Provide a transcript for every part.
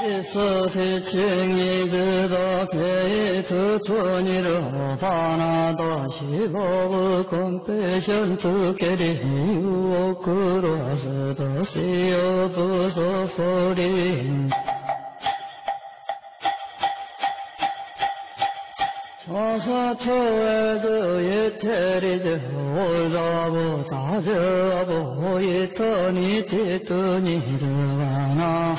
대칭이 드다 개의 드토니로 바나다 시보브 컴패션 투케리 유오크로스 더시오브 소포리 저사토에드 예테리즈 올다보 다저보 이터니 티트니 르바나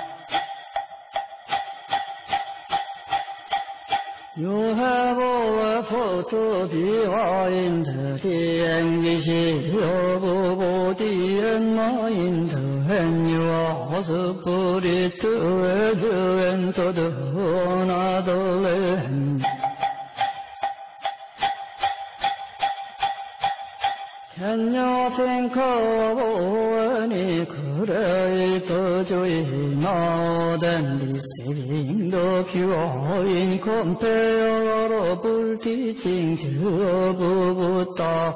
You have a photo behind the anguish of body and mind, and you also put it to enter the another land. Can you think of any greater joy now than receiving the pure, incomparable teachings of Buddha?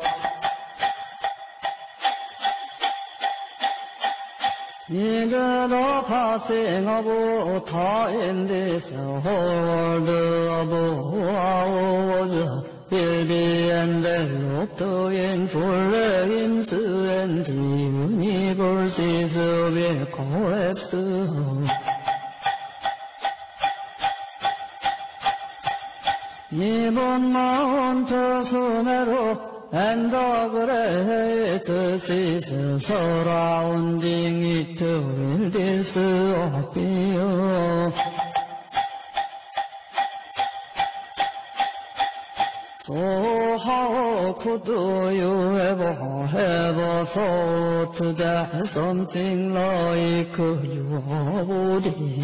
Neither the passing of time, this world of ours will be enveloped in flames, and the universes will collapse. 이번 마운트 수메루 and the great seas surrounding it will disappear. So how could you ever thought that something like your body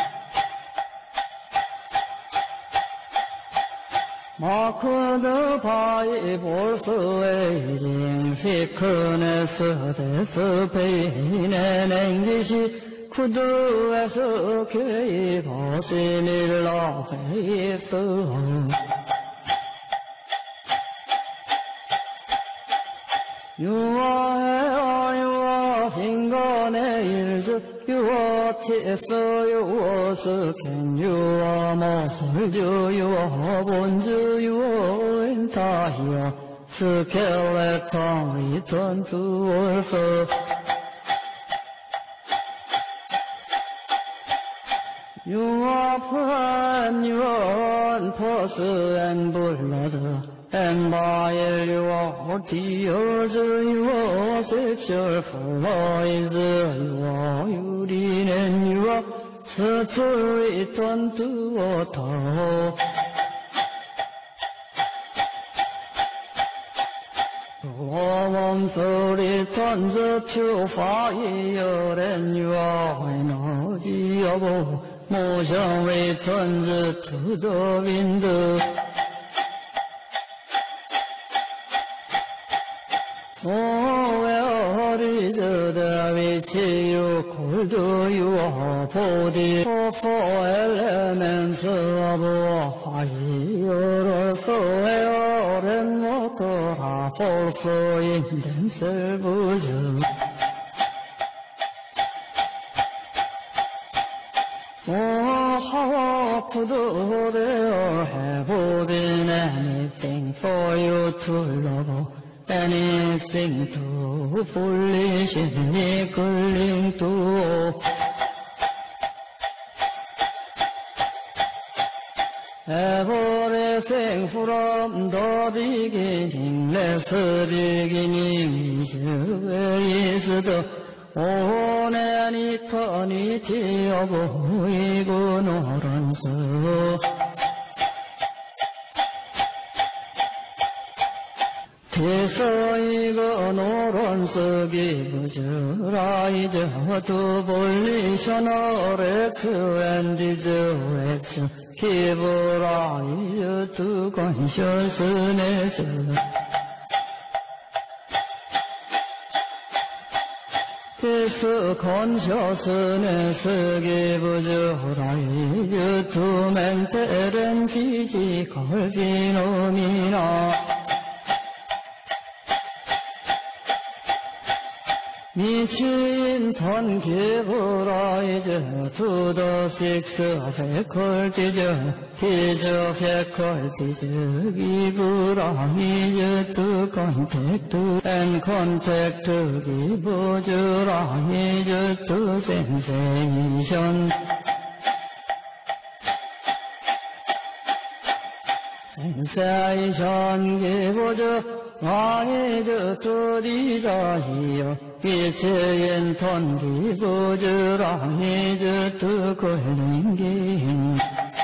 marked by both aging, sickness, death, pain, and anguish could escape us in life? Your fingernails, your teeth, your skin, your muscles, your bones, your entire skeleton return to earth. Your brain, your pulse and blood, and by your tears, your sexual fluids, your urine, and your sweat return to water. Warmth returns to fire, and your energy of motion returns to the wind. So where is the which you called your body? Four elements of fire, air, and water are also in themselves. So how could there have been anything for you to love? Anything too foolishly cling to? Everything from the beginningless beginning is where is the on an eternity of ignorance. This ignorance gives rise to volitional acts, and these acts give rise to consciousness. This consciousness gives rise to mental and physical phenomena. 미친 턴기브라이즈 to the six faculties, teacher faculties, gi브라이즈 to contact and contact gi브즈라이즈 to sensation. sensation gi브즈라이즈 to desire. 빛의 턴 기브즈라이즈 to 콜링깅.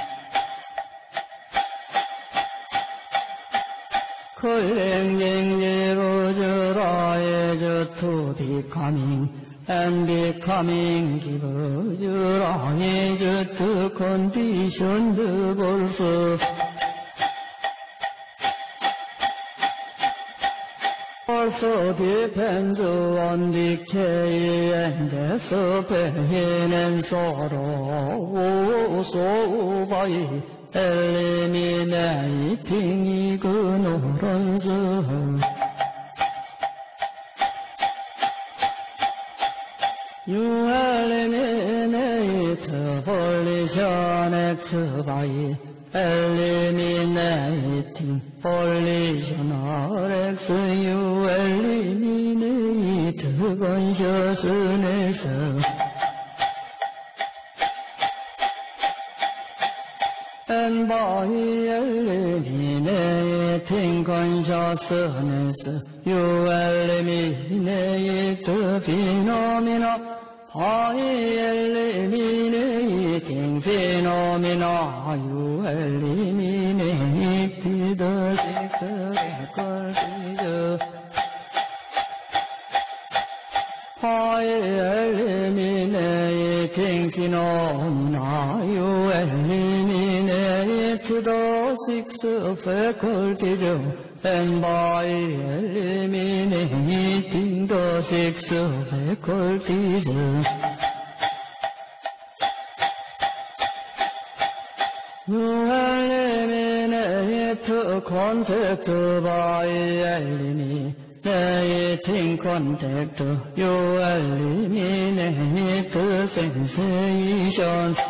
콜링깅 기브즈라이즈 to becoming and becoming 기브즈라이즈 to conditioned 벌써. Also depends on decay and death, pain and sorrow, so by eliminating ignorance. You eliminate volition X by eliminating volitional X. You eliminate consciousness. And by eliminating consciousness, you eliminate phenomena. By eliminating phenomena, you eliminate the six faculties. By eliminating phenomena, you eliminate the six faculties. And by eliminating the six faculties, you eliminate contact. By eliminating contact, you eliminate sensations.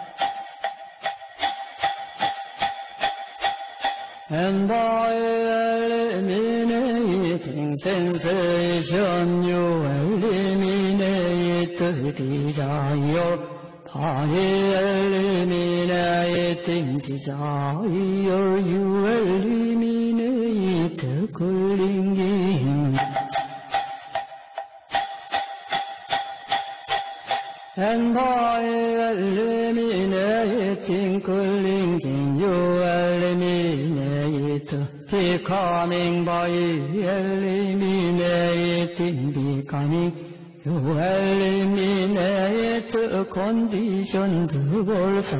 And by eliminating sensation, you eliminate desire. By eliminating desire, you eliminate clinging. And by eliminating clinging, you eliminate becoming. By eliminating becoming, you eliminate conditioned 벌써.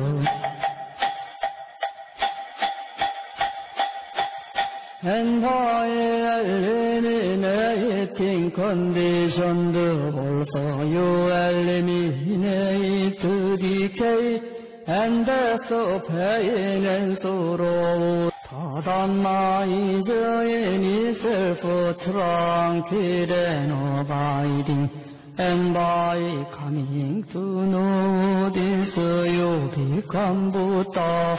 And by eliminating conditioned 벌써, you eliminate decay and death, pain and sorrow. Tadamma is any self-tranquil and abiding. And by coming to know this, you become Buddha.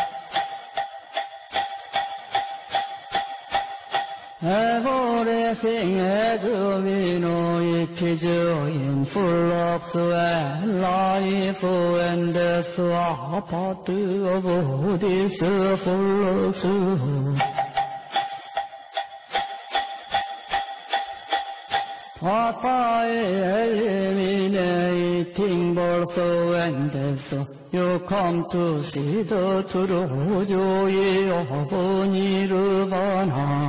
Everything as we know it is in full of and life and death are part of this full of. But by eliminating birth and death, you come to see the true joy of Nirvana.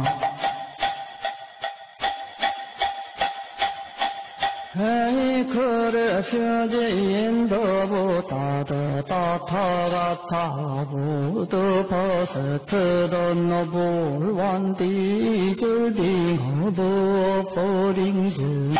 Take refuge in the Buddha, the Tathagata, Buddha possessed the noble one, deserving of offerings.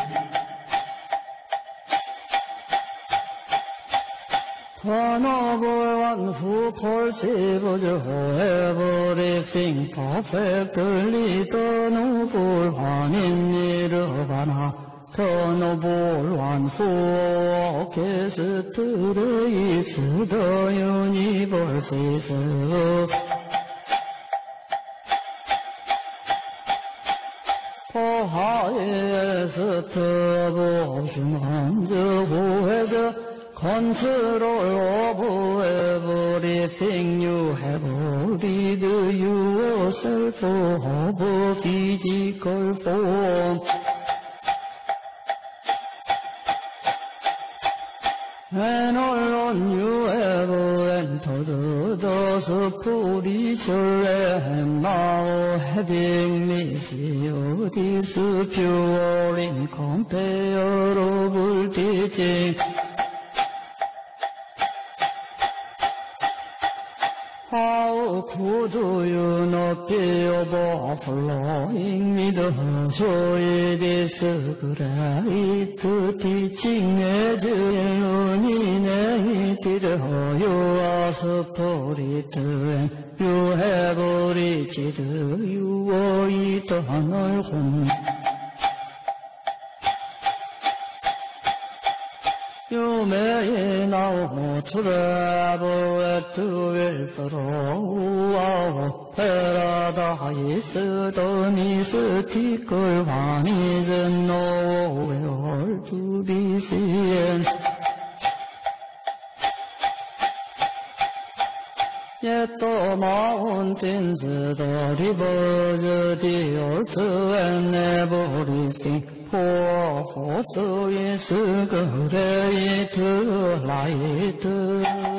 The noble one who perceives everything perfectly, the noble one in Nirvana. noble one who orchestrates the universes. For highest of humans who has control over everything you have rid yourself of physical form. And alone you have entered the spiritual and now having missed this pure incomparable teaching. How could you not be overflowing with joy this great teaching as illuminated your spirit and you have reached your eternal home. You may now travel at will through paradise, the mystical one is nowhere to be seen. Yet the mountains, the rivers, the earth, and everything for so is great light.